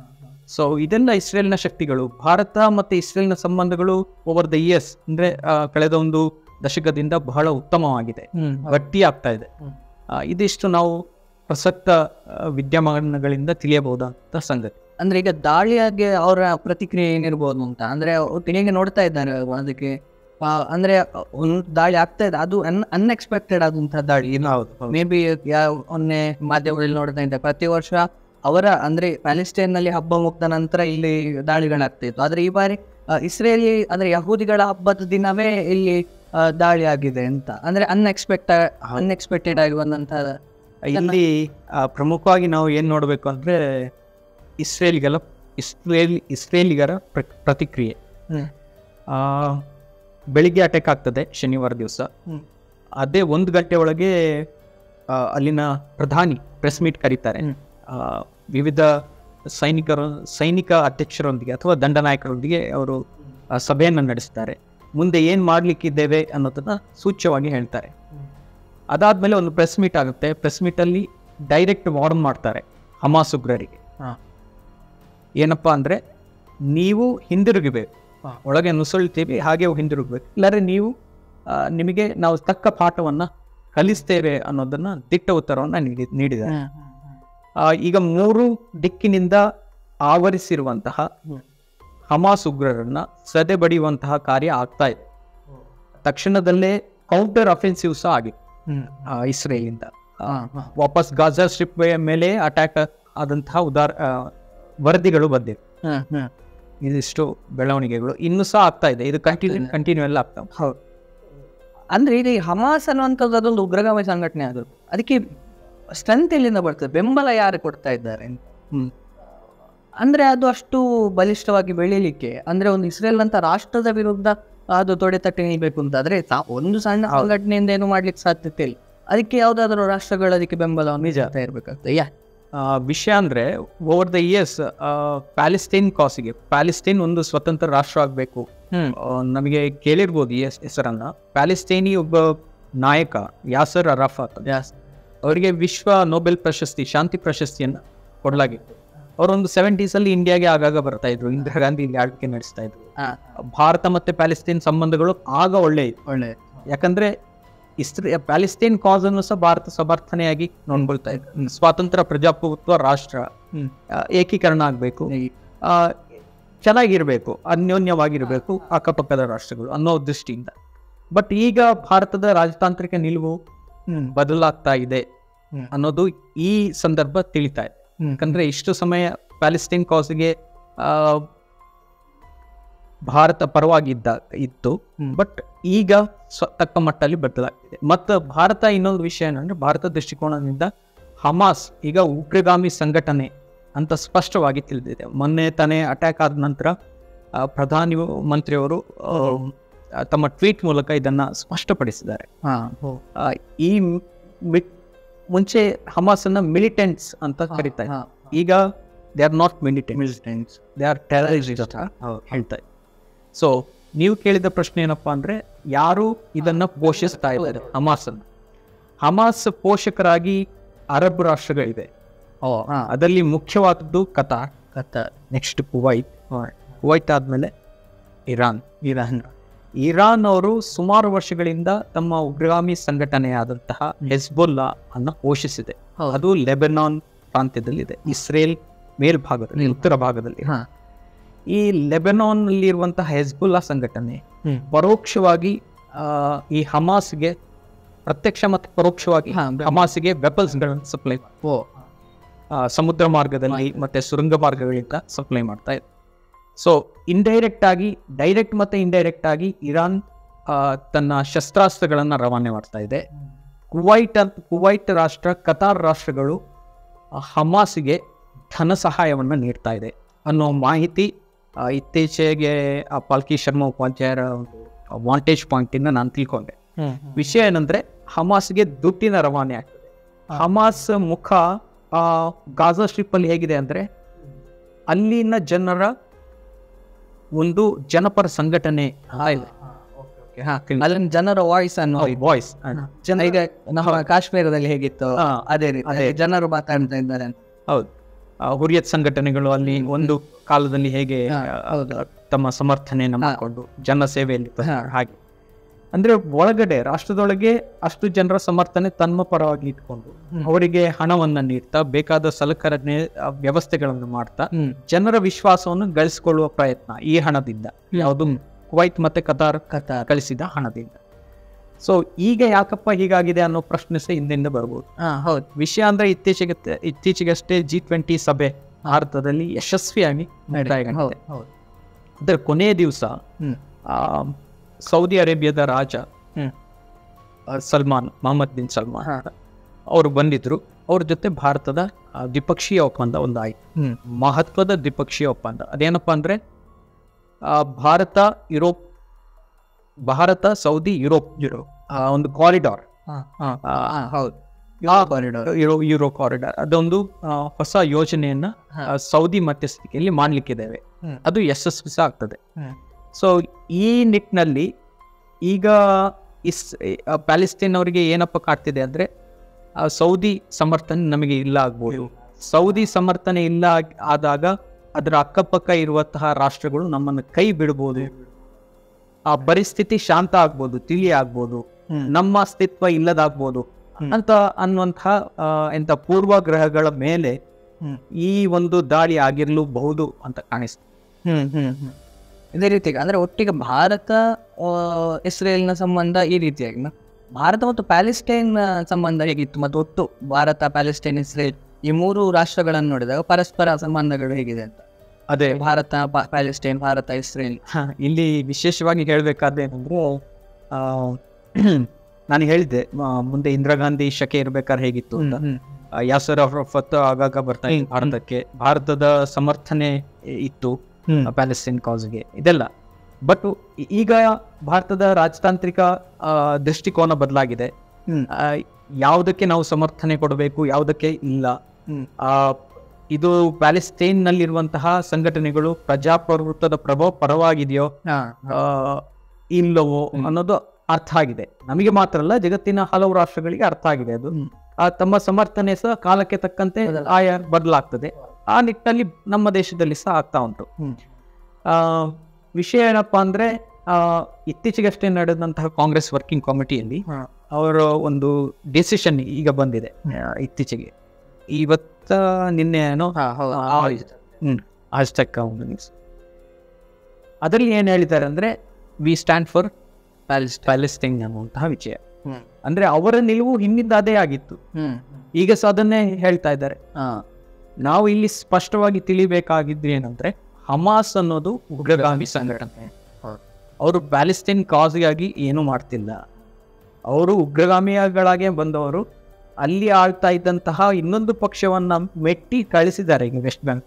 ಸೊ ಇದೆಲ್ಲ ಇಸ್ರೇಲ್ನ ಶಕ್ತಿಗಳು. ಭಾರತ ಮತ್ತೆ ಇಸ್ರೇಲ್ನ ಸಂಬಂಧಗಳು ಓವರ್ ದ ಇಯರ್ಸ್ ಅಂದ್ರೆ ಆ, ಕಳೆದ ಒಂದು ದಶಕದಿಂದ ಬಹಳ ಉತ್ತಮವಾಗಿದೆ, ಗಟ್ಟಿ ಆಗ್ತಾ ಇದೆ. ಆ, ಇದಿಷ್ಟು ನಾವು ಪ್ರಸಕ್ತ ಆ, ವಿದ್ಯಮಾನಗಳಿಂದ ತಿಳಿಯಬಹುದಂತ ಸಂಗತಿ. ಅಂದ್ರೆ ಈಗ ದಾಳಿಯಾಗಿ ಅವರ ಪ್ರತಿಕ್ರಿಯೆ ಏನಿರ್ಬೋದು ಅಂತ ಅಂದ್ರೆ ಹೇಗೆ ನೋಡ್ತಾ ಇದ್ದಾರೆ ಅದಕ್ಕೆ? ಆ, ಅಂದ್ರೆ ಒಂದು ದಾಳಿ ಆಗ್ತಾ ಇದೆ, ಅದು ಅನ್ ಅನ್ಎಕ್ಸ್ಪೆಕ್ಟೆಡ್ ಆದಂತಹ ದಾಳಿ. ಮೇ ಬಿ ಮೊನ್ನೆ ಮಾಧ್ಯಮದಲ್ಲಿ ನೋಡ್ತಾ ಇದ್ದೆ, ಪ್ರತಿ ವರ್ಷ ಅವರ ಅಂದ್ರೆ ಪ್ಯಾಲೆಸ್ಟೈನ್ ನಲ್ಲಿ ಹಬ್ಬ ಮುಗ್ದ ನಂತರ ಇಲ್ಲಿ ದಾಳಿಗಳಾಗ್ತಾ ಇತ್ತು. ಆದ್ರೆ ಈ ಬಾರಿ ಆ, ಇಸ್ರೇಲಿ ಅಂದ್ರೆ ಯಹೂದಿಗಳ ಹಬ್ಬದ ದಿನವೇ ಇಲ್ಲಿ ಆ, ದಾಳಿ ಆಗಿದೆ ಅಂತ ಅಂದ್ರೆ ಅನ್ಎಕ್ಸ್ಪೆಕ್ಟೆಡ್ ಅನ್ಎಕ್ಸ್ಪೆಕ್ಟೆಡ್ ಆಗಿ ಬಂದಂತಹ. ಇಲ್ಲಿ ಆ, ಪ್ರಮುಖವಾಗಿ ನಾವು ಏನ್ ನೋಡ್ಬೇಕು ಅಂದ್ರೆ ಇಸ್ರೇಲಿಗಳ ಇಸ್ರೇಲ್ ಇಸ್ರೇಲಿಗರ ಪ್ರ- ಪ್ರತಿಕ್ರಿಯೆ. ಆ, ಬೆಳಿಗ್ಗೆ ಅಟ್ಯಾಕ್ ಆಗ್ತದೆ ಶನಿವಾರ ದಿವಸ. ಅದೇ ಒಂದು ಗಂಟೆ ಒಳಗೆ ಆ, ಅಲ್ಲಿನ ಪ್ರಧಾನಿ ಪ್ರೆಸ್ ಮೀಟ್ ಕರೀತಾರೆ. ಆ, ವಿವಿಧ ಸೈನಿಕರು ಸೈನಿಕ ಅಧ್ಯಕ್ಷರೊಂದಿಗೆ ಅಥವಾ ದಂಡನಾಯಕರೊಂದಿಗೆ ಅವರು ಆ, ಸಭೆಯನ್ನು ನಡೆಸ್ತಾರೆ. ಮುಂದೆ ಏನು ಮಾಡಲಿಕ್ಕಿದ್ದೇವೆ ಅನ್ನೋದನ್ನ ಸೂಚ್ಯವಾಗಿ ಹೇಳ್ತಾರೆ. ಅದಾದ್ಮೇಲೆ ಒಂದು ಪ್ರೆಸ್ ಮೀಟ್ ಆಗುತ್ತೆ. ಪ್ರೆಸ್ ಮೀಟಲ್ಲಿ ಡೈರೆಕ್ಟ್ ವಾರ್ನ್ ಮಾಡ್ತಾರೆ ಹಮಾಸ್ ಉಗ್ರರಿಗೆ. ಏನಪ್ಪಾ ಅಂದ್ರೆ, ನೀವು ಹಿಂದಿರುಗಬೇಕು, ಒಳಗೆ ನುಸುಳ್ತೀವಿ ಹಾಗೆ ಹಿಂದಿರುಗಬೇಕು, ಇಲ್ಲಾಂದ್ರೆ ನೀವು ಆ, ನಿಮಗೆ ನಾವು ತಕ್ಕ ಪಾಠವನ್ನ ಕಲಿಸ್ತೇವೆ ಅನ್ನೋದನ್ನ ದಿಟ್ಟ ಉತ್ತರವನ್ನ ನೀಡಿ ನೀಡಿದ್ದಾರೆ. ಆ, ಈಗ ಮೂರು ದಿಕ್ಕಿನಿಂದ ಆವರಿಸಿರುವಂತಹ ಹಮಾಸ್ ಉಗ್ರರನ್ನ ಸದೆ ಬಡಿಯುವಂತಹ ಕಾರ್ಯ ಆಗ್ತಾ ಇದೆ. ತಕ್ಷಣದಲ್ಲೇ ಕೌಂಟರ್ ಅಫೆನ್ಸಿವ್ ಸಹ ಆಗಿದೆ ಆ, ಇಸ್ರೇಲಿಂದ. ಆ, ವಾಪಸ್ ಗಾಜಾ ಸ್ಟ್ರಿಪ್ ಮೇಲೆ ಅಟ್ಯಾಕ್ ಆದಂತಹ ಉದಾರ ಆ, ವರದಿಗಳು ಬಂದಿವೆ. ಇದಿಷ್ಟು ಬೆಳವಣಿಗೆಗಳು ಇನ್ನೂ ಸಹ ಆಗ್ತಾ ಇದೆ. ಇದು ಕಂಟಿನ್ಯೂ ಕಂಟಿನ್ಯೂ ಎಲ್ಲ ಆಗ್ತಾ ಇದೆ. ಹೌದು. ಅಂದ್ರೆ ಈಗ ಈ ಹಮಾಸ್ ಅನ್ನುವಂಥದ್ದು ಅದೊಂದು ಉಗ್ರಗಾಮಿ ಸಂಘಟನೆ ಆದ್ರು, ಅದಕ್ಕೆ ಸ್ಟ್ರೆಂತ್ ಎಲ್ಲಿಂದ ಬರ್ತದೆ, ಬೆಂಬಲ ಯಾರು ಕೊಡ್ತಾ ಇದ್ದಾರೆ? ಹ್ಮ್ ಅಂದ್ರೆ ಅದು ಅಷ್ಟು ಬಲಿಷ್ಠವಾಗಿ ಬೆಳೀಲಿಕ್ಕೆ ಅಂದ್ರೆ ಒಂದು ಇಸ್ರೇಲ್ ಅಂತ ರಾಷ್ಟ್ರದ ವಿರುದ್ಧ ಅದು ತೊಡೆ ತಟ್ಟಿ ನಿಲ್ಬೇಕು ಅಂತ ಆದ್ರೆ ಸಾ- ಒಂದು ಸಣ್ಣ ಸಂಘಟನೆಯಿಂದ ಏನು ಮಾಡ್ಲಿಕ್ಕೆ ಸಾಧ್ಯತೆ ಇಲ್ಲ. ಅದಕ್ಕೆ ಯಾವ್ದಾದ್ರು ರಾಷ್ಟ್ರಗಳು ಅದಕ್ಕೆ ಬೆಂಬಲವನ್ನು ನಿಜ ಇರ್ಬೇಕಾಗ್ತದೆ. ಯಾ ಆ, ವಿಷಯ ಅಂದ್ರೆ ಓವರ್ ದ ಇಯರ್ಸ್ ಪ್ಯಾಲೆಸ್ಟೈನ್ ಕಾಸಿಗೆ, ಪ್ಯಾಲೆಸ್ಟೈನ್ ಒಂದು ಸ್ವತಂತ್ರ ರಾಷ್ಟ್ರ ಆಗಬೇಕು. ನಮಗೆ ಕೇಳಿರ್ಬೋದು ಈ ಹೆಸ್- ಹೆಸರನ್ನ. ಪ್ಯಾಲೆಸ್ಟೈನಿ ಒಬ್ಬ ನಾಯಕ ಯಾಸರ್ ಅರಾಫತ್ ಯಾಸ್ ಅವರಿಗೆ ವಿಶ್ವ ನೊಬೆಲ್ ಪ್ರಶಸ್ತಿ ಶಾಂತಿ ಪ್ರಶಸ್ತಿಯನ್ನು ಕೊಡಲಾಗಿತ್ತು. ಅವರೊಂದು ಸೆವೆಂಟೀಸಲ್ಲಿ ಇಂಡಿಯಾಗೆ ಆಗಾಗ ಬರ್ತಾ ಇದ್ರು, ಇಂದಿರಾ ಗಾಂಧಿ ಇಲ್ಲಿ ಆಳ್ವಿಕೆ ನಡೆಸ್ತಾ ಇದ್ರು. ಭಾರತ ಮತ್ತು ಪ್ಯಾಲೆಸ್ತೇನ್ ಸಂಬಂಧಗಳು ಆಗ ಒಳ್ಳೆ ಇತ್ತು. ಒಳ್ಳೆ ಯಾಕಂದ್ರೆ ಇಸ್ರೇ ಪ್ಯಾಲೆಸ್ತೇನ್ ಕಾಸ್ ಅನ್ನು ಸಹ ಭಾರತ ಸಮರ್ಥನೆಯಾಗಿ ನೋಡ್ಕೊಳ್ತಾ ಇತ್ತು. ಸ್ವಾತಂತ್ರ್ಯ ಪ್ರಜಾಪ್ರಭುತ್ವ ರಾಷ್ಟ್ರ ಏಕೀಕರಣ ಆಗಬೇಕು, ಚೆನ್ನಾಗಿರ್ಬೇಕು, ಅನ್ಯೋನ್ಯವಾಗಿರ್ಬೇಕು ಅಕ್ಕಪಕ್ಕದ ರಾಷ್ಟ್ರಗಳು ಅನ್ನೋ ದೃಷ್ಟಿಯಿಂದ. ಬಟ್ ಈಗ ಭಾರತದ ರಾಜತಾಂತ್ರಿಕ ನಿಲುವು ಬದಲಾಗ್ತಾ ಇದೆ ಅನ್ನೋದು ಈ ಸಂದರ್ಭ ತಿಳಿತಾ ಇದೆ. ಯಾಕಂದ್ರೆ ಇಷ್ಟು ಸಮಯ ಪ್ಯಾಲೆಸ್ತೇನ್ ಕಾಸ್ಗೆ ಆ ಭಾರತ ಪರವಾಗಿದ್ದ ಇತ್ತು, ಬಟ್ ಈಗ ಸ್ವ ತಕ್ಕ ಮಟ್ಟಲ್ಲಿ ಬದಲಾಗ್ತಿದೆ. ಮತ್ತು ಭಾರತ ಇನ್ನೊಂದು ವಿಷಯ ಏನಂದ್ರೆ, ಭಾರತ ದೃಷ್ಟಿಕೋನದಿಂದ ಹಮಾಸ್ ಈಗ ಉಗ್ರಗಾಮಿ ಸಂಘಟನೆ ಅಂತ ಸ್ಪಷ್ಟವಾಗಿ ತಿಳಿದಿದೆ. ಮೊನ್ನೆ ತಾನೇ ಅಟ್ಯಾಕ್ ಆದ ನಂತರ ಪ್ರಧಾನಿ ಮಂತ್ರಿಯವರು ತಮ್ಮ ಟ್ವೀಟ್ ಮೂಲಕ ಇದನ್ನ ಸ್ಪಷ್ಟಪಡಿಸಿದ್ದಾರೆ. ಈ ಮುಂಚೆ ಹಮಾಸ್ ಅನ್ನ ಮಿಲಿಟೆಂಟ್ಸ್ ಅಂತ ಕರೀತಾರೆ, ಈಗ they are not militants, they are terrorist ಹೇಳ್ತಾರೆ. ಸೊ ನೀವು ಕೇಳಿದ ಪ್ರಶ್ನೆ ಏನಪ್ಪಾ ಅಂದ್ರೆ, ಯಾರು ಇದನ್ನ ಪೋಷಿಸ್ತಾ ಇದ್ದಾರೆ ಹಮಾಸ್ ಅನ್ನು? ಹಮಾಸ್ ಪೋಷಕರಾಗಿ ಅರಬ್ ರಾಷ್ಟ್ರಗಳಿವೆ, ಅದರಲ್ಲಿ ಮುಖ್ಯವಾದದ್ದು Qatar, Qatar next Kuwait, Kuwait ಆದ್ಮೇಲೆ ಇರಾನ್. ಇರಾನ್ ಇರಾನ್ ಅವರು ಸುಮಾರು ವರ್ಷಗಳಿಂದ ತಮ್ಮ ಉಗ್ರಗಾಮಿ ಸಂಘಟನೆಯಾದಂತಹ ಹೆಜ್ಬುಲ್ಲಾ ಅನ್ನು ಪೋಷಿಸಿದೆ. ಅದು ಲೆಬನಾನ್ ಪ್ರಾಂತ್ಯದಲ್ಲಿದೆ, ಇಸ್ರೇಲ್ ಮೇಲ್ಭಾಗದಲ್ಲಿ, ಉತ್ತರ ಭಾಗದಲ್ಲಿ. ಈ ಲೆಬನಾನ್ ನಲ್ಲಿ ಇರುವಂತಹ ಹೆಜ್ಬುಲ್ಲಾ ಸಂಘಟನೆ ಪರೋಕ್ಷವಾಗಿ ಈ ಹಮಾಸ್ಗೆ, ಪ್ರತ್ಯಕ್ಷ ಮತ್ತು ಪರೋಕ್ಷವಾಗಿ ಹಮಾಸ್ಗೆ ವೆಪನ್ಸ್ ಗಳನ್ನು ಸಪ್ಲೈ ಸಮುದ್ರ ಮಾರ್ಗದಲ್ಲಿ ಮತ್ತೆ ಸುರಂಗ ಮಾರ್ಗಗಳಿಂದ ಸಪ್ಲೈ ಮಾಡ್ತಾ ಇದೆ. ಸೊ ಇಂಡೈರೆಕ್ಟ್ ಆಗಿ, ಡೈರೆಕ್ಟ್ ಮತ್ತೆ ಇಂಡೈರೆಕ್ಟ್ ಆಗಿ ಇರಾನ್ ತನ್ನ ಶಸ್ತ್ರಾಸ್ತ್ರಗಳನ್ನು ರವಾನೆ ಮಾಡ್ತಾ ಇದೆ. ಕುವೈಟ್ ಅಂತ ಕುವೈಟ್ ರಾಷ್ಟ್ರ, ಕತಾರ್ ರಾಷ್ಟ್ರಗಳು ಹಮಾಸ್ಗೆ ಧನ ಸಹಾಯವನ್ನು ನೀಡ್ತಾ ಇದೆ ಅನ್ನೋ ಮಾಹಿತಿ ಇತ್ತೀಚೆಗೆ ಆ ಪಾಲ್ಕಿ ಶರ್ಮಾ ಉಪಾಧ್ಯಾಯರ ವಾಂಟೇಜ್ ಪಾಯಿಂಟ್ ಇಂದ ನಾನು ತಿಳ್ಕೊಂಡೆ. ವಿಷಯ ಏನಂದ್ರೆ, ಹಮಾಸ್ಗೆ ದುಡ್ಡಿನ ರವಾನೆ ಆಗ್ತದೆ. ಹಮಾಸ್ ಮುಖ ಆ ಗಾಜಾ ಸ್ಟ್ರಿಪ್ ಅಲ್ಲಿ ಹೇಗಿದೆ ಅಂದ್ರೆ, ಅಲ್ಲಿನ ಜನರ ಒಂದು ಜನಪರ ಸಂಘಟನೆ ಇದೆ. ಅಲ್ಲಿನ ಜನರ ವಾಯ್ಸ್ ಅನ್ನೋ ವಾಯ್ಸ್ ಈಗ ನಮ್ಮ ಕಾಶ್ಮೀರದಲ್ಲಿ ಹೇಗಿತ್ತು ಅದೇ ರೀತಿ ಜನರು ಮಾತಾಡ್ತಾ ಇದ್ದಾರೆ. ಹೌದು, ಹುರಿಯತ್ ಸಂಘಟನೆಗಳು ಅಲ್ಲಿ ಒಂದು ಕಾಲದಲ್ಲಿ ಹೇಗೆ ತಮ್ಮ ಸಮರ್ಥನೆಯನ್ನು ಮಾಡಿಕೊಂಡು ಜನ ಸೇವೆಯಲ್ಲಿ ಹಾಗೆ, ಅಂದ್ರೆ ಒಳಗಡೆ ರಾಷ್ಟ್ರದೊಳಗೆ ಅಷ್ಟು ಜನರ ಸಮರ್ಥನೆ ತನ್ನ ಪರವಾಗಿ ಇಟ್ಕೊಂಡು ಅವರಿಗೆ ಹಣವನ್ನ ನೀಡ್ತಾ, ಬೇಕಾದ ಸಲಕರಣೆ ವ್ಯವಸ್ಥೆಗಳನ್ನು ಮಾಡ್ತಾ ಜನರ ವಿಶ್ವಾಸವನ್ನು ಗಳಿಸಿಕೊಳ್ಳುವ ಪ್ರಯತ್ನ ಈ ಹಣದಿಂದ, ಯಾವುದು ಕುವೈತ್ ಮತ್ತೆ ಕತಾರ್ ಕತಾರ್ ಕಳಿಸಿದ ಹಣದಿಂದ. ಸೊ ಈಗ ಯಾಕಪ್ಪ ಹೀಗಾಗಿದೆ ಅನ್ನೋ ಪ್ರಶ್ನೆ ಸಹ ಹಿಂದಿಂದ ಬರ್ಬೋದು. ಹೌದು, ವಿಷಯ ಅಂದ್ರೆ ಇತ್ತೀಚೆಗೆ ಇತ್ತೀಚೆಗಷ್ಟೇ ಜಿ ಟ್ವೆಂಟಿ ಸಭೆ ಭಾರತದಲ್ಲಿ ಯಶಸ್ವಿಯಾಗಿ ನಡೆದಿದೆ. ಅದರ ಕೊನೆಯ ದಿವಸ ಸೌದಿ ಅರೇಬಿಯಾದ ರಾಜ ಸಲ್ಮಾನ್, ಮೊಹಮ್ಮದ್ ಬಿನ್ ಸಲ್ಮಾನ್ ಅವರು ಬಂದಿದ್ರು. ಅವ್ರ ಜೊತೆ ಭಾರತದ ದ್ವಿಪಕ್ಷೀಯ ಒಪ್ಪಂದ ಒಂದು ಆಯ್ತು, ಮಹತ್ವದ ದ್ವಿಪಕ್ಷೀಯ ಒಪ್ಪಂದ. ಅದೇನಪ್ಪಾ ಅಂದ್ರೆ, Bharat Europe Bharat Saudi Europe Europe ಒಂದು ಕಾರಿಡಾರ್, ಯುರೋ ಯುರೋ ಕಾರಿಡಾರ್ ಅದೊಂದು ಹೊಸ ಯೋಜನೆಯನ್ನ ಸೌದಿ ಮಧ್ಯಸ್ಥಿಕೆಯಲ್ಲಿ ಮಾಡ್ಲಿಕ್ಕಿದ್ದೇವೆ. ಅದು ಯಶಸ್ವಿ ಸಹ ಆಗ್ತದೆ. ಸೊ ಈ ನಿಟ್ಟಿನಲ್ಲಿ ಈಗ ಇಸ್ ಪ್ಯಾಲೆಸ್ತೇನ್ ಅವರಿಗೆ ಏನಪ್ಪ ಕಾಡ್ತಿದೆ ಅಂದ್ರೆ, ಸೌದಿ ಸಮರ್ಥನೆ ನಮಗೆ ಇಲ್ಲ ಆಗ್ಬೋದು. ಸೌದಿ ಸಮರ್ಥನೆ ಇಲ್ಲ ಆದಾಗ ಅದರ ಅಕ್ಕಪಕ್ಕ ಇರುವಂತಹ ರಾಷ್ಟ್ರಗಳು ನಮ್ಮನ್ನು ಕೈ ಬಿಡ್ಬೋದು, ಆ ಪರಿಸ್ಥಿತಿ ಶಾಂತ ಆಗ್ಬೋದು, ತಿಳಿ ಆಗ್ಬೋದು, ನಮ್ಮ ಅಸ್ತಿತ್ವ ಇಲ್ಲದಾಗ್ಬೋದು ಅಂತ ಅನ್ನುವಂತಹ ಎಂತ ಪೂರ್ವಗ್ರಹಗಳ ಮೇಲೆ ಈ ಒಂದು ದಾಳಿ ಆಗಿರ್ಲೂಬಹುದು ಅಂತ ಕಾಣಿಸ್ತದೆ. ಹ್ಮ್ ಹ್ಮ್ ಹ್ಮ್ ಇದೇ ರೀತಿ ಅಂದ್ರೆ ಒಟ್ಟಿಗೆ ಭಾರತ ಇಸ್ರೇಲ್ನ ಸಂಬಂಧ ಈ ರೀತಿಯಾಗಿ, ಭಾರತ ಮತ್ತು ಪ್ಯಾಲೆಸ್ಟೈನ್ ಸಂಬಂಧ ಹೇಗಿತ್ತು ಮತ್ತು ಒಟ್ಟು ಭಾರತ, ಪ್ಯಾಲೆಸ್ಟೈನ್, ಇಸ್ರೇಲ್ ಈ ಮೂರು ರಾಷ್ಟ್ರಗಳನ್ನು ನೋಡಿದಾಗ ಪರಸ್ಪರ ಸಂಬಂಧಗಳು ಹೇಗಿದೆ ಅಂತ. ಅದೇ ಭಾರತ ಪ್ಯಾಲೆಸ್ಟೈನ್, ಭಾರತ ಇಸ್ರೇಲ್. ಇಲ್ಲಿ ವಿಶೇಷವಾಗಿ ಹೇಳ್ಬೇಕಾದ್ರೆ ಏನಂದ್ರೆ, ನಾನು ಹೇಳಿದ್ದೆ ಮುಂದೆ ಇಂದಿರಾ ಗಾಂಧಿ ಶಕೆ ಇರ್ಬೇಕಾದ್ರೆ ಹೇಗಿತ್ತು ಅಂತ. ಯಾಸರ್ ಅರಾಫತ್ ಆಗಾಗ ಬರ್ತಾ ಇತ್ತು ಭಾರತಕ್ಕೆ, ಭಾರತದ ಸಮರ್ಥನೆ ಇತ್ತು ಪ್ಯಾಲೆಸ್ತೈನ್ ಕಾಸ್ಗೆ, ಇದೆಲ್ಲ. ಬಟ್ ಈಗ ಭಾರತದ ರಾಜತಾಂತ್ರಿಕ ದೃಷ್ಟಿಕೋನ ಬದಲಾಗಿದೆ. ಯಾವುದಕ್ಕೆ ನಾವು ಸಮರ್ಥನೆ ಕೊಡಬೇಕು, ಯಾವುದಕ್ಕೆ ಇಲ್ಲ, ಇದು ಪ್ಯಾಲೆಸ್ತೈನ್ ನಲ್ಲಿರುವಂತಹ ಸಂಘಟನೆಗಳು ಪ್ರಜಾಪ್ರಭುತ್ವದ ಪ್ರಭಾವ ಪರವಾಗಿದೆಯೋ ಇಲ್ಲವೋ ಅನ್ನೋದು ಅರ್ಥ ಆಗಿದೆ. ನಮಗೆ ಮಾತ್ರ ಅಲ್ಲ, ಜಗತ್ತಿನ ಹಲವು ರಾಷ್ಟ್ರಗಳಿಗೆ ಅರ್ಥ ಆಗಿದೆ ಅದು. ಆ ತಮ್ಮ ಸಮರ್ಥನೆ ಸಹ ಕಾಲಕ್ಕೆ ತಕ್ಕಂತೆ ಆಯಾ ಬದಲಾಗ್ತದೆ. ಆ ನಿಟ್ಟಿನಲ್ಲಿ ನಮ್ಮ ದೇಶದಲ್ಲಿ ಸಹ ಆಗ್ತಾ ಉಂಟು. ಆ ವಿಷಯ ಏನಪ್ಪಾ ಅಂದ್ರೆ, ಆ ಇತ್ತೀಚೆಗಷ್ಟೇ ನಡೆದಂತಹ ಕಾಂಗ್ರೆಸ್ ವರ್ಕಿಂಗ್ ಕಮಿಟಿಯಲ್ಲಿ ಅವರ ಒಂದು ಡಿಸಿಷನ್ ಈಗ ಬಂದಿದೆ. ಇತ್ತೀಚೆಗೆ ಇವತ್ತ ನಿನ್ನೆ ಏನೋ ಹ್ಮ್ ಆಜ್ತಕ್ ನ್ಯೂಸ್, ಅದರಲ್ಲಿ ಏನ್ ಹೇಳಿದ್ದಾರೆ ಅಂದ್ರೆ, ವಿ ಸ್ಟ್ಯಾಂಡ್ ಫಾರ್ ಪ್ಯಾಲೆಸ್ಟೈನ್ ಅನ್ನುವಂತಹ ವಿಷಯ. ಅಂದ್ರೆ ಅವರ ನಿಲುವು ಹಿಂದಿದ್ದ ಅದೇ ಆಗಿತ್ತು, ಈಗ ಸಹ ಅದನ್ನೇ ಹೇಳ್ತಾ ಇದ್ದಾರೆ. ನಾವು ಇಲ್ಲಿ ಸ್ಪಷ್ಟವಾಗಿ ತಿಳಿಬೇಕಾಗಿದ್ದು ಏನಂದ್ರೆ, ಹಮಾಸ್ ಅನ್ನೋದು ಉಗ್ರಗಾಮಿ ಸಂಘಟನೆ. ಅವರು ಪ್ಯಾಲೆಸ್ಟೈನ್ ಕಾಸ್ಗಾಗಿ ಏನೂ ಮಾಡ್ತಿಲ್ಲ. ಅವರು ಉಗ್ರಗಾಮಿಗಳಾಗೆ ಬಂದವರು. ಅಲ್ಲಿ ಆಳ್ತಾ ಇದ್ದಂತಹ ಇನ್ನೊಂದು ಪಕ್ಷವನ್ನ ಮೆಟ್ಟಿ ಕಳಿಸಿದ್ದಾರೆ. ಈಗ ವೆಸ್ಟ್ ಬ್ಯಾಂಕ್,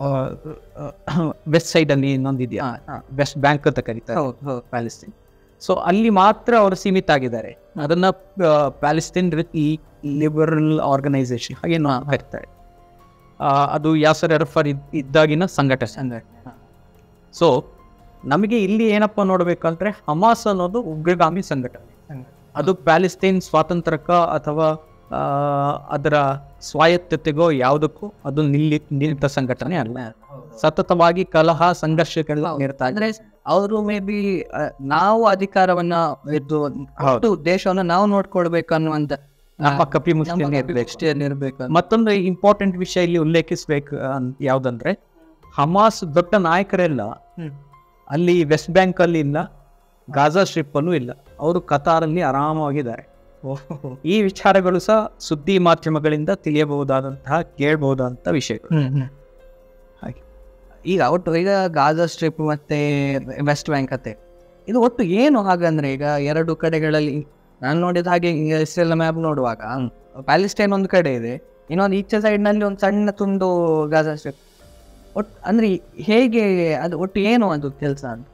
ವೆಸ್ಟ್ ಸೈಡ್ ಅಲ್ಲಿ ಇನ್ನೊಂದಿದೆಯಾ, ವೆಸ್ಟ್ ಬ್ಯಾಂಕ್ ಅಂತ ಕರೀತಾರೆ ಪ್ಯಾಲೆಸ್ಟೈನ್. ಸೊ ಅಲ್ಲಿ ಮಾತ್ರ ಅವರು ಸೀಮಿತ ಆಗಿದ್ದಾರೆ. ಅದನ್ನ ಪ್ಯಾಲೆಸ್ಟೈನ್ ಲಿಬರಲ್ ಆರ್ಗನೈಸೇಷನ್ ಹಾಗೆ ಕರೀತಾರೆ. ಅದು ಯಾಸರ್ ಅರಫತ್ ಇದ್ದಾಗಿನ ಸಂಘಟನೆ. ಸೊ ನಮಗೆ ಇಲ್ಲಿ ಏನಪ್ಪ ನೋಡ್ಬೇಕಂದ್ರೆ, ಹಮಾಸ್ ಅನ್ನೋದು ಉಗ್ರಗಾಮಿ ಸಂಘಟನೆ. ಅದು ಪ್ಯಾಲೆಸ್ಟೈನ್ ಸ್ವಾತಂತ್ರ್ಯಕ್ಕ ಅಥವಾ ಅದರ ಸ್ವಾಯತ್ತತೆಗೋ ಯಾವುದಕ್ಕೂ ಅದು ನಿಲ್ಲಿ ನಿಂತ ಸಂಘಟನೆ ಅಲ್ಲ. ಸತತವಾಗಿ ಕಲಹ ಸಂಘರ್ಷಗಳು ಇರ್ತಾ ಅಂದ್ರೆ ಅವರು ಮೇ ಬಿ ನಾವು ಅಧಿಕಾರವನ್ನ ಇದು ದೇಶವನ್ನ ನಾವು ನೋಡ್ಕೊಳ್ಬೇಕು ಅನ್ನುವಂತ ನಮ್ಮ ಕಪಿ ಮುಷ್ಟಿಯಲ್ಲಿ ಇರ್ಬೇಕು. ಮತ್ತೊಂದು ಇಂಪಾರ್ಟೆಂಟ್ ವಿಷಯ ಇಲ್ಲಿ ಉಲ್ಲೇಖಿಸ್ಬೇಕು ಯಾವ್ದಂದ್ರೆ, ಹಮಾಸ್ ದೊಡ್ಡ ನಾಯಕರೆಲ್ಲ ಅಲ್ಲಿ ವೆಸ್ಟ್ ಬ್ಯಾಂಕ್ ಅಲ್ಲಿ ಇಲ್ಲ, ಗಾಜಾ ಸ್ಟ್ರಿಪ್ ಅಲ್ಲೂ ಇಲ್ಲ. ಅವರು ಕತಾರಲ್ಲಿ ಆರಾಮವಾಗಿದ್ದಾರೆ. ಈ ವಿಚಾರಗಳು ಸಹ ಸುದ್ದಿ ಮಾಧ್ಯಮಗಳಿಂದ ತಿಳಿಯಬಹುದಾದಂತಹ ಕೇಳಬಹುದಾದಂತಹ ವಿಷಯಗಳು. ಹಾಗೆ ಈಗ ಒಟ್ಟು ಈಗ ಗಾಜಾ ಸ್ಟ್ರಿಪ್ ಮತ್ತೆ ವೆಸ್ಟ್ ಬ್ಯಾಂಕ್ ಅತ್ತೆ ಇದು ಒಟ್ಟು ಏನು ಹಾಗಂದ್ರೆ, ಈಗ ಎರಡು ಕಡೆಗಳಲ್ಲಿ ನಾನು ನೋಡಿದ ಹಾಗೆ ಇಸ್ರೇಲ್ ಮ್ಯಾಪ್ ನೋಡುವಾಗ ಪ್ಯಾಲೆಸ್ಟೈನ್ ಒಂದು ಕಡೆ ಇದೆ, ಇನ್ನೊಂದು ಈಚೆ ಸೈಡ್ ನಲ್ಲಿ ಒಂದು ಸಣ್ಣ ತುಂಡು ಗಾಜಾ ಸ್ಟ್ರಿಪ್. ಒಟ್ಟು ಅಂದ್ರೆ ಹೇಗೆ ಅದು ಒಟ್ಟು ಏನು ಅದು ಕೆಲಸ ಅಂತ?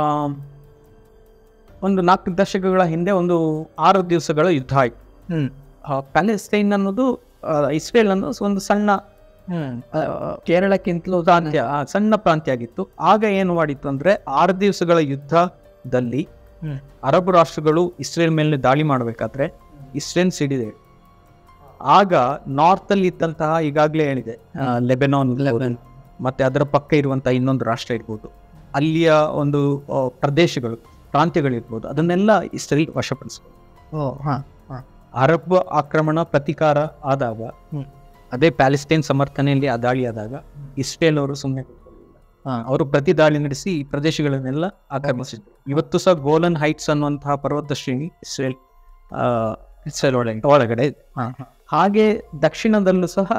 ಒಂದು ನಾಲ್ಕು ದಶಕಗಳ ಹಿಂದೆ ಒಂದು ಆರು ದಿವಸಗಳ ಯುದ್ಧ ಆಯ್ತು. ಪ್ಯಾಲೆಸ್ಟೈನ್ ಅನ್ನೋದು ಇಸ್ರೇಲ್ ಅನ್ನೋದು ಒಂದು ಸಣ್ಣ ಕೇರಳಕ್ಕಿಂತಲೂ ಪ್ರಾಂತ್ಯ, ಸಣ್ಣ ಪ್ರಾಂತ್ಯ ಆಗಿತ್ತು. ಆಗ ಏನು ಮಾಡಿತ್ತು ಅಂದ್ರೆ, ಆರು ದಿವಸಗಳ ಯುದ್ಧದಲ್ಲಿ ಅರಬ್ ರಾಷ್ಟ್ರಗಳು ಇಸ್ರೇಲ್ ಮೇಲೆ ದಾಳಿ ಮಾಡಬೇಕಾದ್ರೆ ಇಸ್ರೇಲ್ ಸಿಡಿದೆ. ಆಗ ನಾರ್ತ್ ಅಲ್ಲಿ ಇದ್ದಂತಹ, ಈಗಾಗಲೇ ಹೇಳಿದೆ, ಲೆಬನಾನ್ ಮತ್ತೆ ಅದರ ಪಕ್ಕ ಇರುವಂತಹ ಇನ್ನೊಂದು ರಾಷ್ಟ್ರ ಇರ್ಬೋದು, ಅಲ್ಲಿಯ ಒಂದು ಪ್ರದೇಶಗಳು ಪ್ರಾಂತ್ಯಗಳಿರ್ಬೋದು, ಅದನ್ನೆಲ್ಲ ಇಸ್ರೇಲ್ ವಶಪಡಿಸ್ಬೋದು. ಅರಬ್ ಆಕ್ರಮಣ ಪ್ರತೀಕಾರ ಆದಾಗ, ಅದೇ ಪ್ಯಾಲೆಸ್ಟೈನ್ ಸಮರ್ಥನೆಯಲ್ಲಿ ಆ ದಾಳಿ ಆದಾಗ ಇಸ್ರೇಲ್ ಅವರು ಸುಮ್ಮನೆ ಅವರು ಪ್ರತಿ ದಾಳಿ ನಡೆಸಿ ಈ ಪ್ರದೇಶಗಳನ್ನೆಲ್ಲ ಆಕ್ರಮಿಸಿದ್ರು. ಇವತ್ತು ಸಹ ಗೋಲನ್ ಹೈಟ್ಸ್ ಅನ್ನುವಂತಹ ಪರ್ವತ ಶ್ರೇಣಿ ಇಸ್ರೇಲ್ ಇಸ್ರೇಲ್ ಒಳಗೆ ಒಳಗಡೆ ಇದೆ. ಹಾಗೆ ದಕ್ಷಿಣದಲ್ಲೂ ಸಹ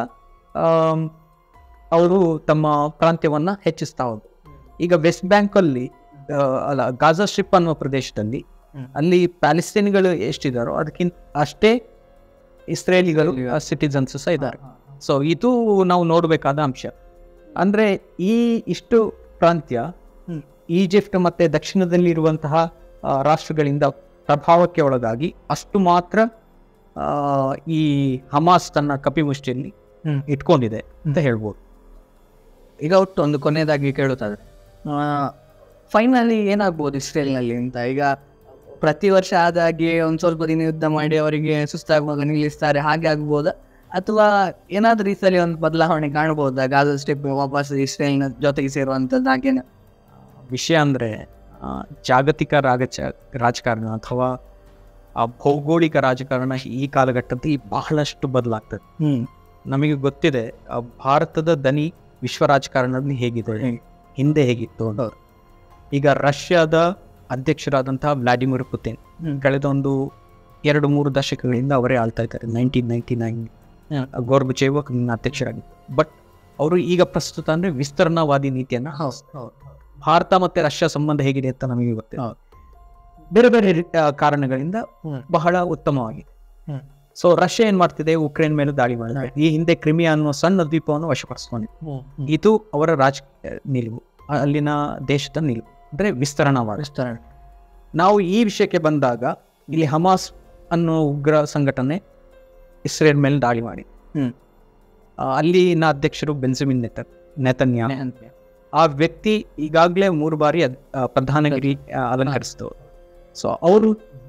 ಅವರು ತಮ್ಮ ಪ್ರಾಂತ್ಯವನ್ನ ಹೆಚ್ಚಿಸ್ತಾ ಹೋದ್ರು. ಈಗ ವೆಸ್ಟ್ ಬ್ಯಾಂಕ್ ಅಲ್ಲಿ ಅಲ್ಲ, ಗಾಜಾ ಸ್ಟ್ರಿಪ್ ಅನ್ನುವ ಪ್ರದೇಶದಲ್ಲಿ ಅಲ್ಲಿ ಪ್ಯಾಲೆಸ್ಟೈನ್ಗಳು ಎಷ್ಟಿದಾರೋ ಅದಕ್ಕಿಂತ ಅಷ್ಟೇ ಇಸ್ರೇಲಿಗಳು ಸಿಟಿಸನ್ಸ್ ಸಹ ಇದ್ದಾರೆ. ಸೊ ಇದು ನಾವು ನೋಡಬೇಕಾದ ಅಂಶ. ಅಂದ್ರೆ ಈ ಇಷ್ಟು ಪ್ರಾಂತ್ಯ ಈಜಿಪ್ಟ್ ಮತ್ತೆ ದಕ್ಷಿಣದಲ್ಲಿ ಇರುವಂತಹ ರಾಷ್ಟ್ರಗಳಿಂದ ಪ್ರಭಾವಕ್ಕೆ ಒಳಗಾಗಿ ಅಷ್ಟು ಮಾತ್ರ ಈ ಹಮಾಸ್ ತನ್ನ ಕಪಿಮುಷ್ಟಿಯಲ್ಲಿ ಇಟ್ಕೊಂಡಿದೆ ಅಂತ ಹೇಳ್ಬೋದು. ಈಗ ಒಟ್ಟು ಒಂದು ಕೊನೆಯದಾಗಿ ಕೇಳುತ್ತಾದ್ರೆ, ಫೈನಲಿ ಏನಾಗ್ಬೋದು ಇಸ್ರೇಲ್ನಲ್ಲಿ ಅಂತ? ಈಗ ಪ್ರತಿ ವರ್ಷ ಆದಾಗೆ ಒಂದು ಸ್ವಲ್ಪ ದಿನ ಯುದ್ಧ ಮಾಡಿ ಅವರಿಗೆ ಸುಸ್ತಾಗುವಾಗ ನಿಲ್ಲಿಸ್ತಾರೆ, ಹಾಗೆ ಆಗ್ಬೋದಾ? ಅಥವಾ ಏನಾದ್ರೂ ಈ ಸಲ ಒಂದು ಬದಲಾವಣೆ ಕಾಣಬಹುದಾ? ಗಾಜಾ ಸ್ಟ್ರಿಪ್ ವಾಪಸ್ ಇಸ್ರೇಲ್ನ ಜೊತೆಗೆ ಸೇರುವಂಥದ್ದು ಹಾಗೇನೆ ವಿಷಯ ಅಂದರೆ, ಜಾಗತಿಕ ರಾಜ ರಾಜಕಾರಣ ಅಥವಾ ಭೌಗೋಳಿಕ ರಾಜಕಾರಣ ಈ ಕಾಲಘಟ್ಟದಲ್ಲಿ ಬಹಳಷ್ಟು ಬದಲಾಗ್ತದೆ. ನಮಗೆ ಗೊತ್ತಿದೆ ಭಾರತದ ದನಿ ವಿಶ್ವ ರಾಜಕಾರಣದಲ್ಲಿ ಹೇಗಿದೆ, ಹಿಂದೆ ಹೇಗಿತ್ತು ಅಂತ. ಈಗ ರಷ್ಯಾದ ಅಧ್ಯಕ್ಷರಾದಂತಹ ವ್ಲಾಡಿಮಿರ್ ಪುತಿನ್ ಕಳೆದ ಒಂದು ಎರಡು ಮೂರು ದಶಕಗಳಿಂದ ಅವರೇ ಆಳ್ತಾ ಇದ್ದಾರೆ. ನೈನ್ಟೀನ್ ನೈನ್ಟಿ ನೈನ್ ಗೋರ್ಬಚೇವ್ ಅಧ್ಯಕ್ಷರಾಗಿತ್ತು. ಬಟ್ ಅವರು ಈಗ ಪ್ರಸ್ತುತ ಅಂದ್ರೆ ವಿಸ್ತರಣಾವಾದಿ ನೀತಿಯನ್ನ, ಭಾರತ ಮತ್ತೆ ರಷ್ಯಾ ಸಂಬಂಧ ಹೇಗಿದೆ ಅಂತ ನಮಗೆ ಗೊತ್ತಿದೆ, ಬೇರೆ ಬೇರೆ ಕಾರಣಗಳಿಂದ ಬಹಳ ಉತ್ತಮವಾಗಿದೆ. ಸೊ ರಷ್ಯಾ ಏನ್ ಮಾಡ್ತಿದೆ, ಉಕ್ರೇನ್ ಮೇಲೆ ದಾಳಿ ಮಾಡಿದೆ. ಈ ಹಿಂದೆ ಕ್ರಿಮಿಯಾ ಅನ್ನೋ ಸಣ್ಣ ದ್ವೀಪವನ್ನು ವಶಪಡಿಸ್ಕೊಂಡಿದೆ. ಇದು ಅವರ ರಾಜ ನಿಲುವು, ಅಲ್ಲಿನ ದೇಶದ ನಿಲುವು, ಅಂದ್ರೆ ವಿಸ್ತರಣಾವಾದ. ವಿಸ್ತರಣೆ. ನಾವು ಈ ವಿಷಯಕ್ಕೆ ಬಂದಾಗ, ಇಲ್ಲಿ ಹಮಾಸ್ ಅನ್ನೋ ಉಗ್ರ ಸಂಘಟನೆ ಇಸ್ರೇಲ್ ಮೇಲೆ ದಾಳಿ ಮಾಡಿ, ಅಲ್ಲಿನ ಅಧ್ಯಕ್ಷರು ಬೆಂಜಮಿನ್ ನೆತ ನೆತನ್ಯಾಹು. ಆ ವ್ಯಕ್ತಿ ಈಗಾಗಲೇ ಮೂರು ಬಾರಿ ಪ್ರಧಾನಗಿರಿ ಅಲಂಕರಿಸಿದವರು. ಸೊ ಅವರು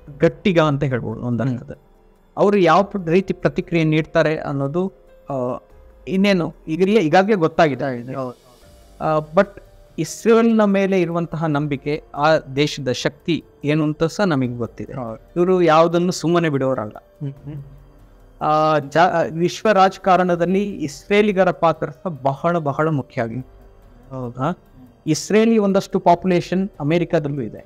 ಗಟ್ಟಿಗ ಅಂತ ಹೇಳ್ಬೋದು ಒಂದರ್ಥದ. ಅವರು ಯಾವ ರೀತಿ ಪ್ರತಿಕ್ರಿಯೆ ನೀಡ್ತಾರೆ ಅನ್ನೋದು ಇನ್ನೇನು ಈಗಲೇ ಈಗಾಗಲೇ ಗೊತ್ತಾಗಿದೆ. ಬಟ್ ಇಸ್ರೇಲ್ನ ಮೇಲೆ ಇರುವಂತಹ ನಂಬಿಕೆ, ಆ ದೇಶದ ಶಕ್ತಿ ಏನು ಅಂತ ಸಹ ನಮಗೆ ಗೊತ್ತಿದೆ. ಇವರು ಯಾವುದನ್ನು ಸುಮ್ಮನೆ ಬಿಡೋರಲ್ಲ. ಜಾ ವಿಶ್ವ ರಾಜಕಾರಣದಲ್ಲಿ ಇಸ್ರೇಲಿಗರ ಪಾತ್ರ ಸಹ ಬಹಳ ಬಹಳ ಮುಖ್ಯ ಆಗಿದೆ. ಹೌದಾ? ಇಸ್ರೇಲಿ ಒಂದಷ್ಟು ಪಾಪ್ಯುಲೇಷನ್ ಅಮೆರಿಕಾದಲ್ಲೂ ಇದೆ.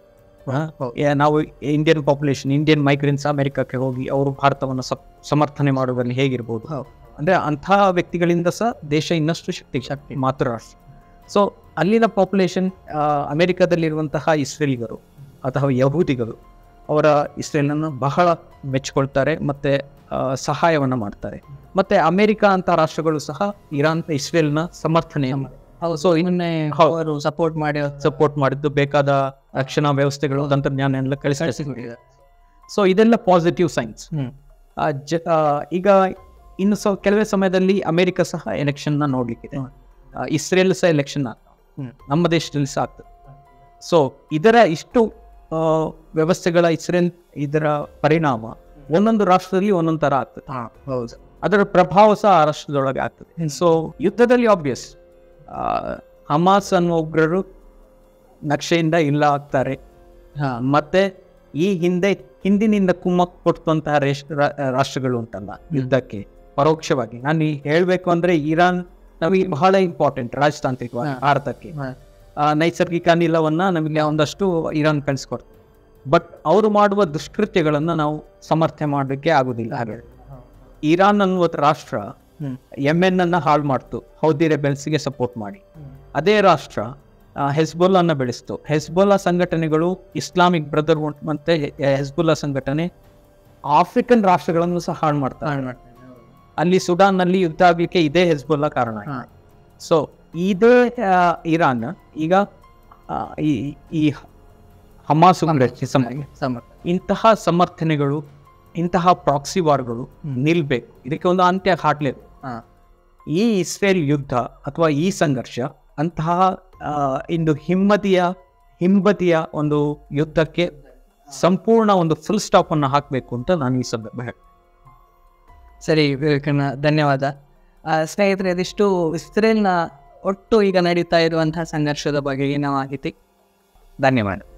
ನಾವು ಇಂಡಿಯನ್ ಪಾಪ್ಯುಲೇಷನ್, ಇಂಡಿಯನ್ ಮೈಗ್ರೆಂಟ್ಸ್ ಅಮೆರಿಕಕ್ಕೆ ಹೋಗಿ ಅವರು ಭಾರತವನ್ನು ಸಮರ್ಥನೆ ಮಾಡುವುದರಲ್ಲಿ ಹೇಗಿರ್ಬೋದು ಅಂದರೆ ಅಂಥ ವ್ಯಕ್ತಿಗಳಿಂದ ಸಹ ದೇಶ ಇನ್ನಷ್ಟು ಶಕ್ತಿ ಶಕ್ತಿ ಮಾತೃ ರಾಷ್ಟ್ರ. ಸೊ ಅಲ್ಲಿನ ಪಾಪ್ಯುಲೇಷನ್, ಅಮೆರಿಕದಲ್ಲಿರುವಂತಹ ಇಸ್ರೇಲಿಗರು ಅಥವಾ ಯಹೂದಿಗಳು ಅವರ ಇಸ್ರೇಲನ್ನು ಬಹಳ ಮೆಚ್ಚಿಕೊಳ್ತಾರೆ ಮತ್ತು ಸಹಾಯವನ್ನು ಮಾಡ್ತಾರೆ. ಮತ್ತು ಅಮೆರಿಕ ಅಂತ ರಾಷ್ಟ್ರಗಳು ಸಹ ಇರಾನ್ ಇಸ್ರೇಲ್ನ ಸಮರ್ಥನೆ. ಸೊ ಇನ್ನೇ ಅವರು ಸಪೋರ್ಟ್ ಮಾಡಿ ಸಪೋರ್ಟ್ ಮಾಡಿದ್ದು, ಬೇಕಾದ ರಕ್ಷಣಾ ವ್ಯವಸ್ಥೆಗಳು, ತಂತ್ರಜ್ಞಾನ ಎಲ್ಲ ಕಳಿಸಿಕೊಟ್ಟಿದ್ದಾರೆ. ಸೊ ಇದೆಲ್ಲ ಪಾಸಿಟಿವ್ ಸೈನ್ಸ್. ಜ ಈಗ ಇನ್ನು ಸ ಕೆಲವೇ ಸಮಯದಲ್ಲಿ ಅಮೆರಿಕ ಸಹ ಎಲೆಕ್ಷನ್ನ ನೋಡ್ಲಿಕ್ಕಿದೆ, ಇಸ್ರೇಲ್ ಸಹ ಎಲೆಕ್ಷನ್ ಆಗ್ತದೆ, ನಮ್ಮ ದೇಶದಲ್ಲಿ ಸಹ ಆಗ್ತದೆ. ಸೊ ಇದರ ಇಷ್ಟು ವ್ಯವಸ್ಥೆಗಳ ಇಸ್ರೇಲ್ ಇದರ ಪರಿಣಾಮ ಒಂದೊಂದು ರಾಷ್ಟ್ರದಲ್ಲಿ ಒಂದೊಂದು ಥರ ಆಗ್ತದೆ. ಹೌದು, ಅದರ ಪ್ರಭಾವ ಸಹ ಆ ರಾಷ್ಟ್ರದೊಳಗೆ ಆಗ್ತದೆ. ಸೊ ಯುದ್ಧದಲ್ಲಿ ಆಬ್ವಿಯಸ್ ಹಮಾಸ್ ಅನ್ನೋ ಉಗ್ರರು ನಕ್ಷೆಯಿಂದ ಇಲ್ಲ ಆಗ್ತಾರೆ. ಮತ್ತೆ ಈ ಹಿಂದೆ ಹಿಂದಿನಿಂದ ಕುಮ್ಮಕ್ ಕೊಟ್ಟಂತಹ ರಾಷ್ಟ್ರಗಳು ಉಂಟಲ್ಲ ಯುದ್ಧಕ್ಕೆ ಪರೋಕ್ಷವಾಗಿ, ನಾನು ಹೇಳಬೇಕು ಅಂದ್ರೆ ಇರಾನ್ ನಮಗೆ ಬಹಳ ಇಂಪಾರ್ಟೆಂಟ್ ರಾಜತಾಂತ್ರಿಕ ಭಾರತಕ್ಕೆ. ನೈಸರ್ಗಿಕ ಅನಿಲವನ್ನ ನಮಗೆ ಒಂದಷ್ಟು ಇರಾನ್ ಕಳಿಸ್ಕೊಡ್ತಾರೆ. ಬಟ್ ಅವರು ಮಾಡುವ ದುಷ್ಕೃತ್ಯಗಳನ್ನ ನಾವು ಸಮರ್ಥನೆ ಮಾಡಲಿಕ್ಕೆ ಆಗುದಿಲ್ಲ. ಹಾಗೆ ಇರಾನ್ ಅನ್ನುವ ರಾಷ್ಟ್ರ ಯೆಮೆನ್ ಅನ್ನ ಹಾಳು ಮಾಡ್ತು ಹೌದಿ ರೆಬೆಲ್ಸ್ಗೆ ಸಪೋರ್ಟ್ ಮಾಡಿ. ಅದೇ ರಾಷ್ಟ್ರ ಹೆಸ್ಬೊಲ್ಲನ್ನ ಬೆಳೆಸ್ತು. ಹೆಸ್ಬೊಲ್ಲಾ ಸಂಘಟನೆಗಳು, ಇಸ್ಲಾಮಿಕ್ ಬ್ರದರ್ಹುಡ್ ಮತ್ತೆ ಹೆಸ್ಬೊಲ್ಲಾ ಸಂಘಟನೆ ಆಫ್ರಿಕನ್ ರಾಷ್ಟ್ರಗಳನ್ನು ಸಹ ಹಾಳು ಮಾಡ್ತಾರೆ. ಅಲ್ಲಿ ಸುಡಾನ್ನಲ್ಲಿ ಯುದ್ಧ ಆಗ್ಲಿಕ್ಕೆ ಇದೇ ಹೆಸ್ಬೊಲ್ಲಾ ಕಾರಣ. ಸೊ ಇದೇ ಇರಾನ್ ಈಗ ಈ ಹಮಾಸ್ ಇಂತಹ ಸಮರ್ಥನೆಗಳು, ಇಂತಹ ಪ್ರಾಕ್ಸಿ ವಾರ್ಗಳು ನಿಲ್ಬೇಕು. ಇದಕ್ಕೆ ಒಂದು ಅಂತ್ಯ ಹಾಕ್ಲೇಬೇಕು. ಈ ಇಸ್ರೇಲ್ ಯುದ್ಧ ಅಥವಾ ಈ ಸಂಘರ್ಷ ಅಂತಹ ಇಂದು ಹಿಮ್ಮತಿಯ ಹಿಂಬದಿಯ ಒಂದು ಯುದ್ಧಕ್ಕೆ ಸಂಪೂರ್ಣ ಒಂದು ಫುಲ್ ಸ್ಟಾಪ್ ಅನ್ನು ಹಾಕಬೇಕು ಅಂತ ನಾನು ಈ ಸಂದರ್ಭ ಹೇಳ್ತೀನಿ. ಸರಿ ವಿವೇಕಣ್ಣ, ಧನ್ಯವಾದ. ಸ್ನೇಹಿತರೆ, ಇದಿಷ್ಟು ಇಸ್ರೇಲ್ನ ಒಟ್ಟು ಈಗ ನಡೀತಾ ಇರುವಂತಹ ಸಂಘರ್ಷದ ಬಗೆಗಿನ ಮಾಹಿತಿ. ಧನ್ಯವಾದ.